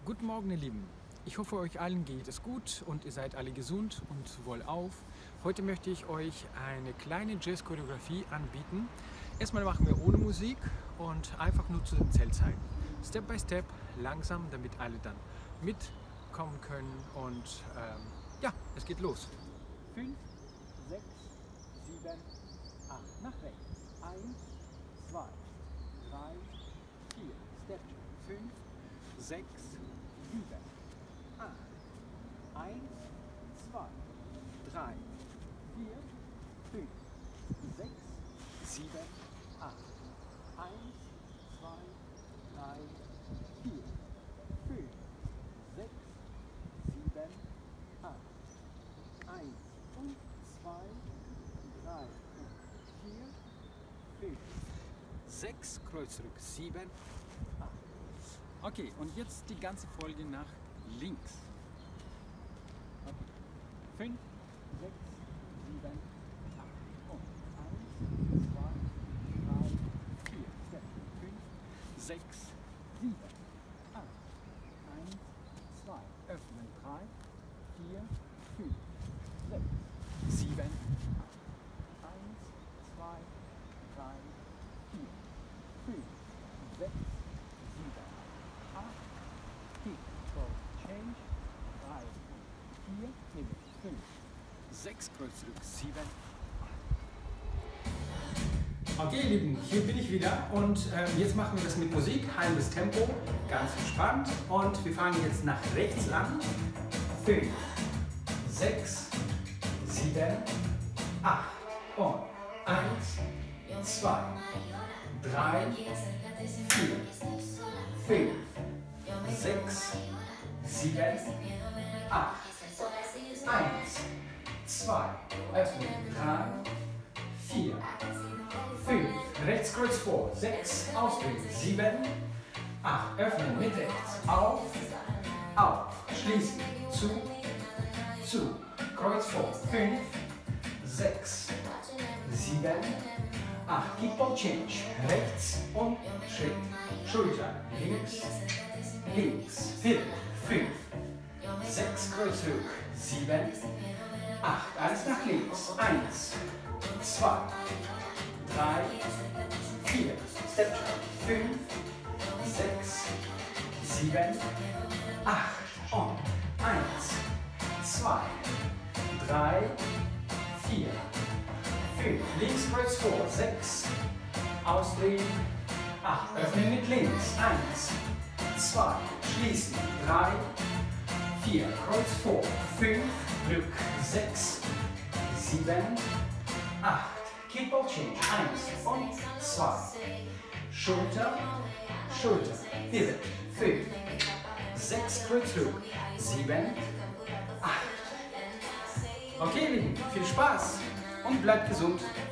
Guten Morgen, ihr Lieben. Ich hoffe, euch allen geht es gut und ihr seid alle gesund und wohlauf. Heute möchte ich euch eine kleine Jazz-Choreografie anbieten. Erstmal machen wir ohne Musik und einfach nur zu den Zählzeiten. Step by Step, langsam, damit alle dann mitkommen können und ja, es geht los. 5, 6, 7, 8, nach rechts. 1, 2, 3, 4, Step, 5, 6, 7, 8, 1, 2, 3, 4, 5, 6, 7, 8, 1, 2, 3, 4, 5, 6, 7, 8, 1 und 2, 3 und 4, 5, 6, Kreuz zurück, 7, 8. Okay, und jetzt die ganze Folge nach links. Okay. 5, 6, 7, 8 und 1, 2, 3, 4, 5, 6, 7, 8, 1, 2, öffnen, 3, 4, 5, 6, 7, 8, 1, 2, 3, 4, 5, 6, 7, 8, Kick, go, change, 3, 4, 5, 6, Kreuz zurück, 7, 8. Okay, ihr Lieben, hier bin ich wieder und jetzt machen wir das mit Musik, halbes Tempo, ganz entspannt und wir fangen jetzt nach rechts an. 5, 6, 7, 8 und 1, 2, 3, 4, 5, 6, 7, 8, 1, 2, öffnen, 3, 4, 5, rechts Kreuz vor, 6, ausdrehen, 7, 8, öffnen, mit rechts, auf, schließen, zu, Kreuz vor, 5, 6, 7, 8, Keep on Change, rechts und Schritt, Schulter, links, 4, 5, 6, Kreuz zurück, 7, 8, alles nach links, 1, 2, 3, 4, Step, 5, 6, 7, 8 und 1, 2, 3, 4, 5, links Kreuz vor, 6, ausdrehen, 8, öffnen mit links, 1, 2, schließen, 3, 4, Kreuz vor, 5, Glück, 6, 7, 8, Keep on Change, 1 und 2, Schulter, 4, 5, 6, Kreuz zurück, 7, 8. Okay, Lieben, viel Spaß und bleibt gesund.